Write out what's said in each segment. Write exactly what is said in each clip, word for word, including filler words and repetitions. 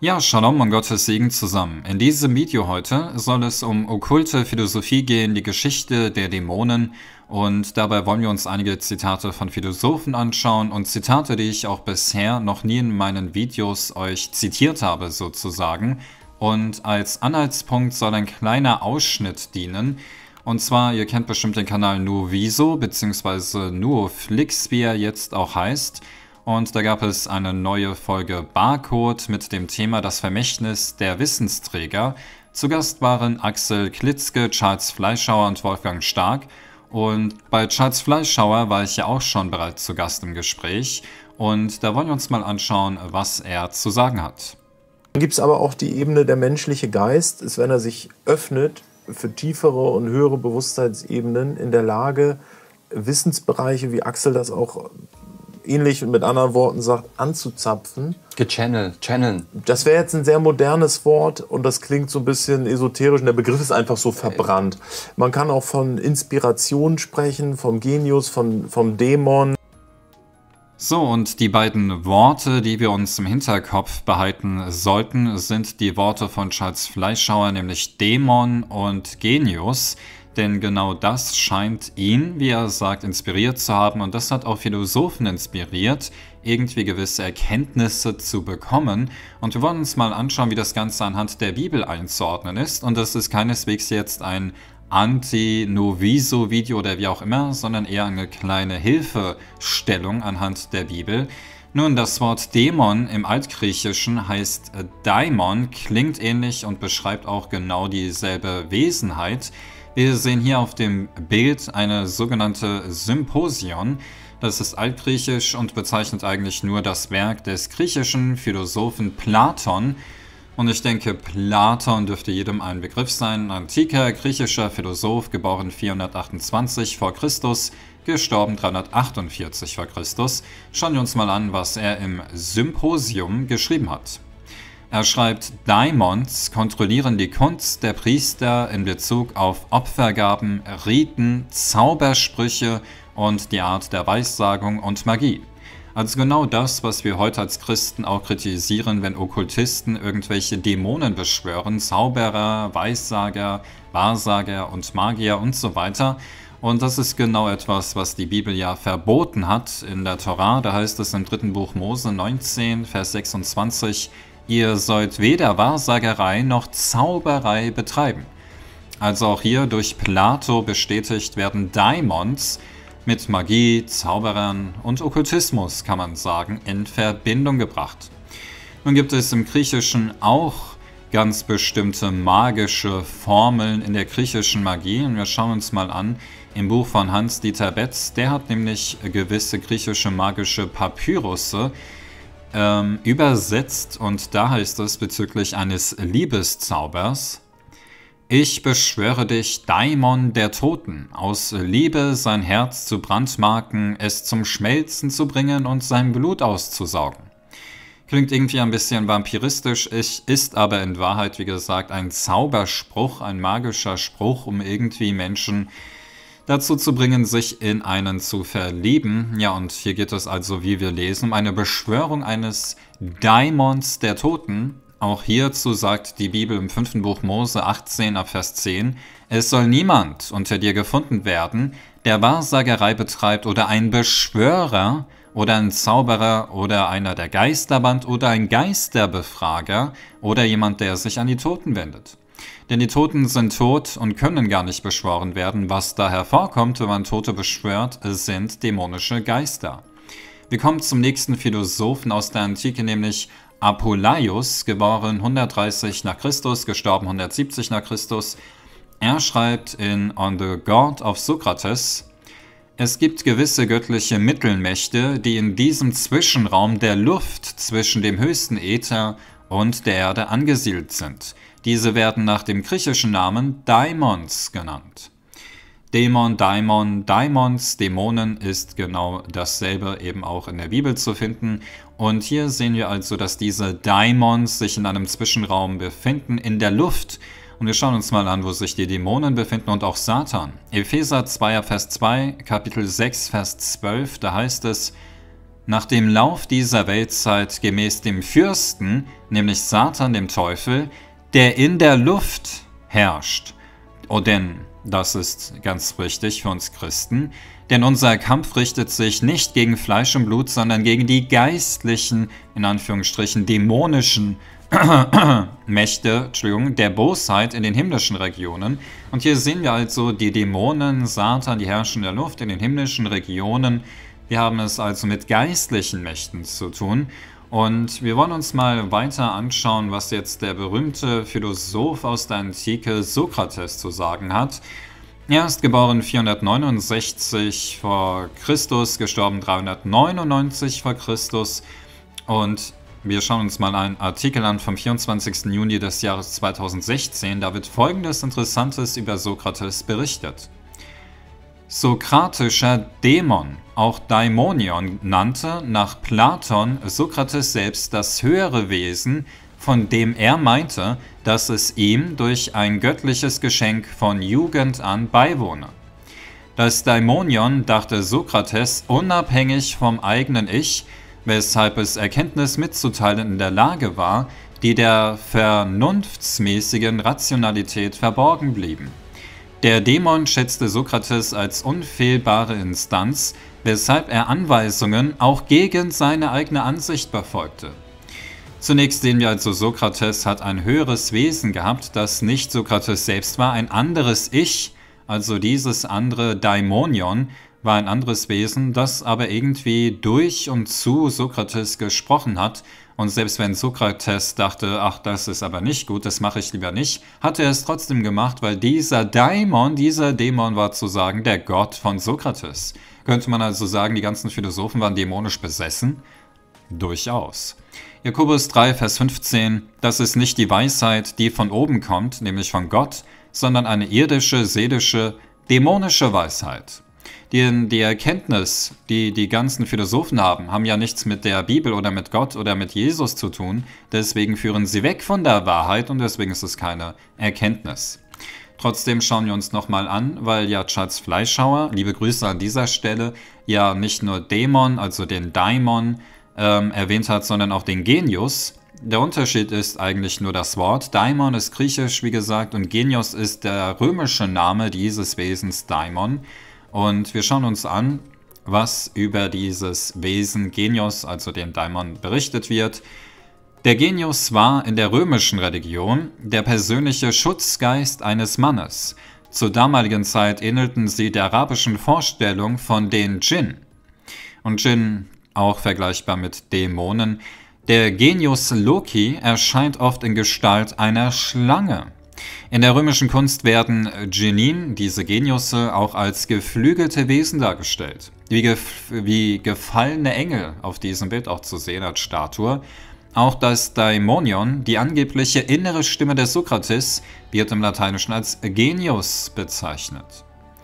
Ja, Shalom und Gottes Segen zusammen. In diesem Video heute soll es um okkulte Philosophie gehen, die Geschichte der Dämonen, und dabei wollen wir uns einige Zitate von Philosophen anschauen und Zitate, die ich auch bisher noch nie in meinen Videos euch zitiert habe sozusagen. Und als Anhaltspunkt soll ein kleiner Ausschnitt dienen. Und zwar, ihr kennt bestimmt den Kanal Nuoviso bzw. Nuoflix, wie er jetzt auch heißt. Und da gab es eine neue Folge Barcode mit dem Thema Das Vermächtnis der Wissensträger. Zu Gast waren Axel Klitzke, Charles Fleischhauer und Wolfgang Stark. Und bei Charles Fleischhauer war ich ja auch schon bereits zu Gast im Gespräch. Und da wollen wir uns mal anschauen, was er zu sagen hat. Dann gibt es aber auch die Ebene der menschliche Geist, ist, wenn er sich öffnet für tiefere und höhere Bewusstseinsebenen, in der Lage, Wissensbereiche, wie Axel das auch ähnlich und mit anderen Worten sagt, anzuzapfen. Gechannelt, channeln. Das wäre jetzt ein sehr modernes Wort und das klingt so ein bisschen esoterisch und der Begriff ist einfach so verbrannt. Man kann auch von Inspiration sprechen, vom Genius, von, vom Dämon. So, und die beiden Worte, die wir uns im Hinterkopf behalten sollten, sind die Worte von Charles Fleischhauer, nämlich Dämon und Genius. Denn genau das scheint ihn, wie er sagt, inspiriert zu haben. Und das hat auch Philosophen inspiriert, irgendwie gewisse Erkenntnisse zu bekommen. Und wir wollen uns mal anschauen, wie das Ganze anhand der Bibel einzuordnen ist. Und das ist keineswegs jetzt ein Anti-Noviso-Video oder wie auch immer, sondern eher eine kleine Hilfestellung anhand der Bibel. Nun, das Wort Dämon im Altgriechischen heißt Daimon, klingt ähnlich und beschreibt auch genau dieselbe Wesenheit. Wir sehen hier auf dem Bild eine sogenannte Symposion. Das ist altgriechisch und bezeichnet eigentlich nur das Werk des griechischen Philosophen Platon. Und ich denke, Platon dürfte jedem ein Begriff sein. Ein antiker griechischer Philosoph, geboren vierhundertachtundzwanzig vor Christus, gestorben dreihundertachtundvierzig vor Christus. Schauen wir uns mal an, was er im Symposium geschrieben hat. Er schreibt, Daimons kontrollieren die Kunst der Priester in Bezug auf Opfergaben, Riten, Zaubersprüche und die Art der Weissagung und Magie. Also genau das, was wir heute als Christen auch kritisieren, wenn Okkultisten irgendwelche Dämonen beschwören, Zauberer, Weissager, Wahrsager und Magier und so weiter. Und das ist genau etwas, was die Bibel ja verboten hat in der Tora. Da heißt es im dritten Buch Mose neunzehn, Vers sechsundzwanzig, ihr sollt weder Wahrsagerei noch Zauberei betreiben. Also auch hier durch Plato bestätigt werden Daimons mit Magie, Zauberern und Okkultismus, kann man sagen, in Verbindung gebracht. Nun gibt es im Griechischen auch ganz bestimmte magische Formeln in der griechischen Magie. Und wir schauen uns mal an im Buch von Hans-Dieter Betz. Der hat nämlich gewisse griechische magische Papyrusse Ähm, übersetzt, und da heißt es bezüglich eines Liebeszaubers: Ich beschwöre dich, Daimon der Toten, aus Liebe sein Herz zu brandmarken, es zum Schmelzen zu bringen und sein Blut auszusaugen. Klingt irgendwie ein bisschen vampiristisch, ist aber in Wahrheit, wie gesagt, ein Zauberspruch, ein magischer Spruch, um irgendwie Menschen dazu zu bringen, sich in einen zu verlieben. Ja, und hier geht es also, wie wir lesen, um eine Beschwörung eines Daimons der Toten. Auch hierzu sagt die Bibel im fünften Buch Mose achtzehn, ab Vers zehn, es soll niemand unter dir gefunden werden, der Wahrsagerei betreibt oder ein Beschwörer oder ein Zauberer oder einer der Geisterband oder ein Geisterbefrager oder jemand, der sich an die Toten wendet. Denn die Toten sind tot und können gar nicht beschworen werden. Was da hervorkommt, wenn man Tote beschwört, sind dämonische Geister. Wir kommen zum nächsten Philosophen aus der Antike, nämlich Apuleius, geboren hundertdreißig nach Christus, gestorben hundertsiebzig nach Christus. Er schreibt in On the God of Socrates: Es gibt gewisse göttliche Mittelmächte, die in diesem Zwischenraum der Luft zwischen dem höchsten Äther und der Erde angesiedelt sind. Diese werden nach dem griechischen Namen Daimons genannt. Dämon, Daimon, Daimons, Dämonen ist genau dasselbe eben auch in der Bibel zu finden. Und hier sehen wir also, dass diese Daimons sich in einem Zwischenraum befinden, in der Luft. Und wir schauen uns mal an, wo sich die Dämonen befinden und auch Satan. Epheser zwei, Vers zwei, Kapitel sechs, Vers zwölf, da heißt es: nach dem Lauf dieser Weltzeit gemäß dem Fürsten, nämlich Satan, dem Teufel, der in der Luft herrscht. Oh, denn, das ist ganz wichtig für uns Christen, denn unser Kampf richtet sich nicht gegen Fleisch und Blut, sondern gegen die geistlichen, in Anführungsstrichen dämonischen Mächte, Entschuldigung, der Bosheit in den himmlischen Regionen. Und hier sehen wir also die Dämonen, Satan, die herrschen in der Luft, in den himmlischen Regionen. Wir haben es also mit geistlichen Mächten zu tun. Und wir wollen uns mal weiter anschauen, was jetzt der berühmte Philosoph aus der Antike Sokrates zu sagen hat. Er ist geboren vierhundertneunundsechzig vor Christus, gestorben dreihundertneunundneunzig vor Christus. Und wir schauen uns mal einen Artikel an vom vierundzwanzigsten Juni des Jahres zweitausendsechzehn. Da wird Folgendes Interessantes über Sokrates berichtet. Sokratischer Dämon, auch Daimonion, nannte nach Platon Sokrates selbst das höhere Wesen, von dem er meinte, dass es ihm durch ein göttliches Geschenk von Jugend an beiwohne. Das Daimonion dachte Sokrates unabhängig vom eigenen Ich, weshalb es Erkenntnis mitzuteilen in der Lage war, die der vernunftsmäßigen Rationalität verborgen blieben. Der Dämon schätzte Sokrates als unfehlbare Instanz, weshalb er Anweisungen auch gegen seine eigene Ansicht befolgte. Zunächst sehen wir also, Sokrates hat ein höheres Wesen gehabt, das nicht Sokrates selbst war, ein anderes Ich, also dieses andere Daimonion, war ein anderes Wesen, das aber irgendwie durch und zu Sokrates gesprochen hat. Und selbst wenn Sokrates dachte, ach, das ist aber nicht gut, das mache ich lieber nicht, hat er es trotzdem gemacht, weil dieser Daimon, dieser Dämon war zu sagen der Gott von Sokrates. Könnte man also sagen, die ganzen Philosophen waren dämonisch besessen? Durchaus. Jakobus drei, Vers fünfzehn, das ist nicht die Weisheit, die von oben kommt, nämlich von Gott, sondern eine irdische, seelische, dämonische Weisheit. Die, die Erkenntnis, die die ganzen Philosophen haben, haben ja nichts mit der Bibel oder mit Gott oder mit Jesus zu tun. Deswegen führen sie weg von der Wahrheit und deswegen ist es keine Erkenntnis. Trotzdem schauen wir uns nochmal an, weil ja Charles Fleischhauer, liebe Grüße an dieser Stelle, ja nicht nur Dämon, also den Daimon, ähm, erwähnt hat, sondern auch den Genius. Der Unterschied ist eigentlich nur das Wort. Daimon ist griechisch, wie gesagt, und Genius ist der römische Name dieses Wesens Daimon. Und wir schauen uns an, was über dieses Wesen Genius, also den Daimon, berichtet wird. Der Genius war in der römischen Religion der persönliche Schutzgeist eines Mannes. Zur damaligen Zeit ähnelten sie der arabischen Vorstellung von den Djinn. Und Djinn, auch vergleichbar mit Dämonen. Der Genius Loki erscheint oft in Gestalt einer Schlange. In der römischen Kunst werden Genien, diese Geniusse, auch als geflügelte Wesen dargestellt. Wie, gef wie gefallene Engel auf diesem Bild auch zu sehen als Statue. Auch das Daimonion, die angebliche innere Stimme des Sokrates, wird im Lateinischen als Genius bezeichnet.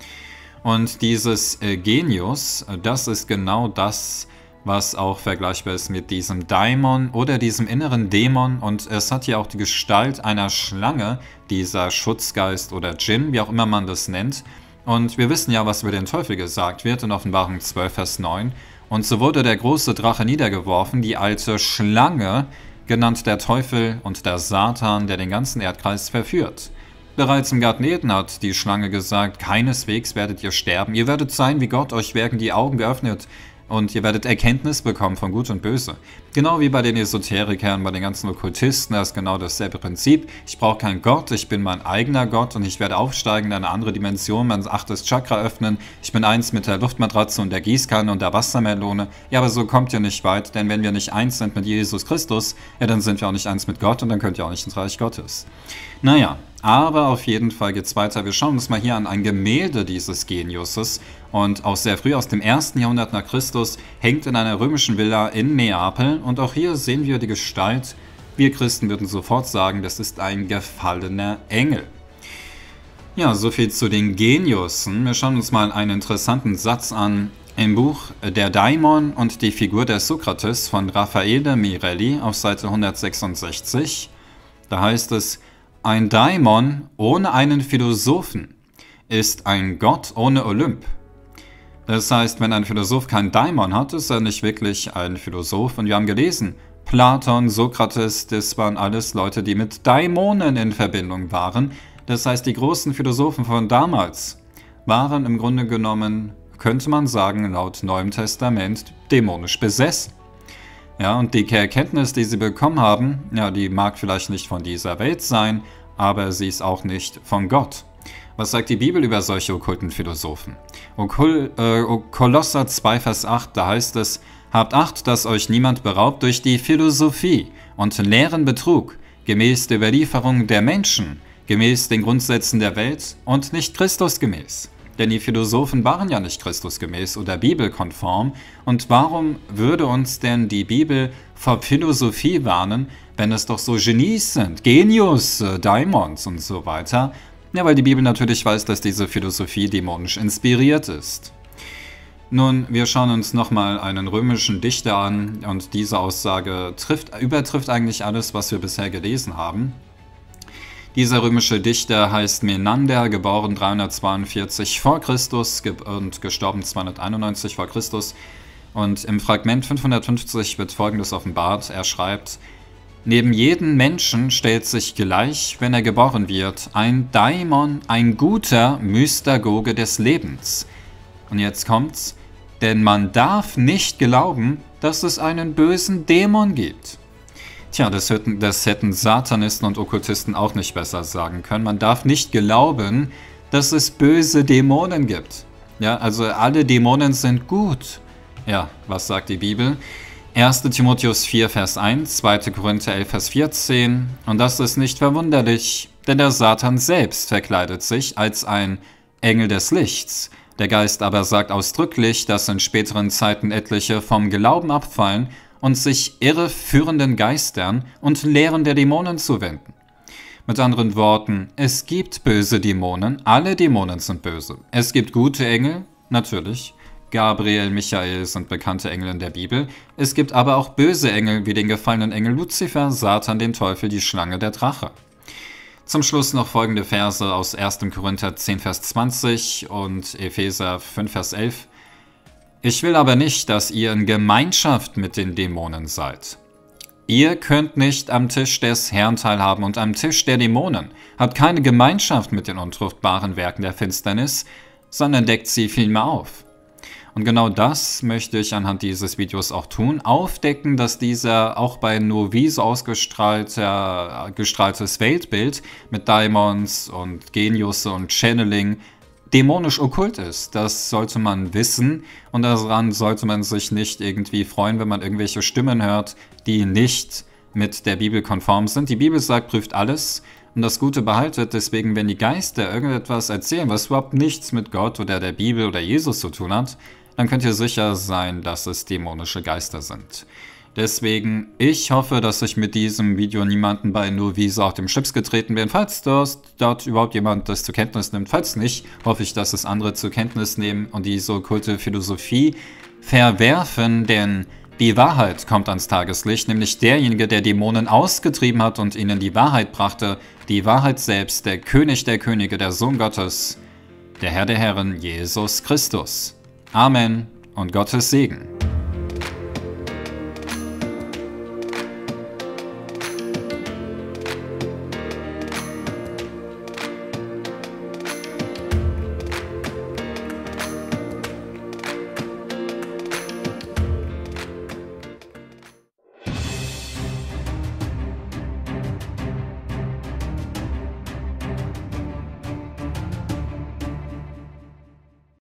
Und dieses Genius, das ist genau das, was auch vergleichbar ist mit diesem Daimon oder diesem inneren Dämon. Und es hat ja auch die Gestalt einer Schlange, dieser Schutzgeist oder Djinn, wie auch immer man das nennt. Und wir wissen ja, was über den Teufel gesagt wird in Offenbarung zwölf, Vers neun. Und so wurde der große Drache niedergeworfen, die alte Schlange, genannt der Teufel und der Satan, der den ganzen Erdkreis verführt. Bereits im Garten Eden hat die Schlange gesagt, keineswegs werdet ihr sterben, ihr werdet sein wie Gott, euch werden die Augen geöffnet und ihr werdet Erkenntnis bekommen von Gut und Böse. Genau wie bei den Esoterikern, bei den ganzen Okkultisten, das ist genau dasselbe Prinzip. Ich brauche keinen Gott, ich bin mein eigener Gott und ich werde aufsteigen in eine andere Dimension, mein achtes Chakra öffnen. Ich bin eins mit der Luftmatratze und der Gießkanne und der Wassermelone. Ja, aber so kommt ihr nicht weit, denn wenn wir nicht eins sind mit Jesus Christus, ja, dann sind wir auch nicht eins mit Gott und dann könnt ihr auch nicht ins Reich Gottes. Naja, aber auf jeden Fall geht's weiter. Wir schauen uns mal hier an ein Gemälde dieses Geniuses und auch sehr früh aus dem ersten Jahrhundert nach Christus, hängt in einer römischen Villa in Neapel und auch hier sehen wir die Gestalt. Wir Christen würden sofort sagen, das ist ein gefallener Engel. Ja, soviel zu den Geniussen. Wir schauen uns mal einen interessanten Satz an im Buch Der Daimon und die Figur des Sokrates von Raffaele Mirelli auf Seite hundertsechsundsechzig. Da heißt es: Ein Daimon ohne einen Philosophen ist ein Gott ohne Olymp. Das heißt, wenn ein Philosoph keinen Daimon hat, ist er nicht wirklich ein Philosoph. Und wir haben gelesen, Platon, Sokrates, das waren alles Leute, die mit Daimonen in Verbindung waren. Das heißt, die großen Philosophen von damals waren im Grunde genommen, könnte man sagen, laut Neuem Testament dämonisch besessen. Ja, und die Erkenntnis, die sie bekommen haben, ja, die mag vielleicht nicht von dieser Welt sein, aber sie ist auch nicht von Gott. Was sagt die Bibel über solche okkulten Philosophen? Okul, äh, Kolosser zwei, Vers acht, da heißt es, habt Acht, dass euch niemand beraubt durch die Philosophie und leeren Betrug, gemäß der Überlieferung der Menschen, gemäß den Grundsätzen der Welt und nicht Christusgemäß. Denn die Philosophen waren ja nicht Christusgemäß oder bibelkonform. Und warum würde uns denn die Bibel vor Philosophie warnen, wenn es doch so Genies sind, Genius, äh, Daimons und so weiter? Ja, weil die Bibel natürlich weiß, dass diese Philosophie dämonisch inspiriert ist. Nun, wir schauen uns nochmal einen römischen Dichter an und diese Aussage trifft, übertrifft eigentlich alles, was wir bisher gelesen haben. Dieser römische Dichter heißt Menander, geboren dreihundertzweiundvierzig vor Christus und gestorben zweihunderteinundneunzig vor Christus. Und im Fragment fünfhundertfünfzig wird Folgendes offenbart. Er schreibt, neben jedem Menschen stellt sich gleich, wenn er geboren wird, ein Daimon, ein guter Mystagoge des Lebens. Und jetzt kommt's, denn man darf nicht glauben, dass es einen bösen Dämon gibt. Tja, das hätten, das hätten Satanisten und Okkultisten auch nicht besser sagen können. Man darf nicht glauben, dass es böse Dämonen gibt. Ja, also alle Dämonen sind gut. Ja, was sagt die Bibel? erster Timotheus vier, Vers eins, zweiter Korinther elf, Vers vierzehn. Und das ist nicht verwunderlich, denn der Satan selbst verkleidet sich als ein Engel des Lichts. Der Geist aber sagt ausdrücklich, dass in späteren Zeiten etliche vom Glauben abfallen und sich irreführenden Geistern und Lehren der Dämonen zuwenden. Mit anderen Worten, es gibt böse Dämonen, alle Dämonen sind böse. Es gibt gute Engel, natürlich, Gabriel, Michael sind bekannte Engel in der Bibel. Es gibt aber auch böse Engel, wie den gefallenen Engel Luzifer, Satan, den Teufel, die Schlange, der Drache. Zum Schluss noch folgende Verse aus erster Korinther zehn, Vers zwanzig und Epheser fünf, Vers elf. Ich will aber nicht, dass ihr in Gemeinschaft mit den Dämonen seid. Ihr könnt nicht am Tisch des Herrn teilhaben und am Tisch der Dämonen. Habt keine Gemeinschaft mit den unfruchtbaren Werken der Finsternis, sondern deckt sie vielmehr auf. Und genau das möchte ich anhand dieses Videos auch tun, aufdecken, dass dieser auch bei Novice ausgestrahlter gestrahltes Weltbild mit Daimons und Geniusse und Channeling dämonisch okkult ist. Das sollte man wissen und daran sollte man sich nicht irgendwie freuen, wenn man irgendwelche Stimmen hört, die nicht mit der Bibel konform sind. Die Bibel sagt, prüft alles und das Gute behaltet. Deswegen, wenn die Geister irgendetwas erzählen, was überhaupt nichts mit Gott oder der Bibel oder Jesus zu tun hat, dann könnt ihr sicher sein, dass es dämonische Geister sind. Deswegen, ich hoffe, dass ich mit diesem Video niemanden bei Novice auf dem Schlips getreten bin. Falls das, dort überhaupt jemand das zur Kenntnis nimmt, falls nicht, hoffe ich, dass es andere zur Kenntnis nehmen und diese okkulte Philosophie verwerfen, denn die Wahrheit kommt ans Tageslicht, nämlich derjenige, der Dämonen ausgetrieben hat und ihnen die Wahrheit brachte, die Wahrheit selbst, der König der Könige, der Sohn Gottes, der Herr der Herren, Jesus Christus. Amen und Gottes Segen.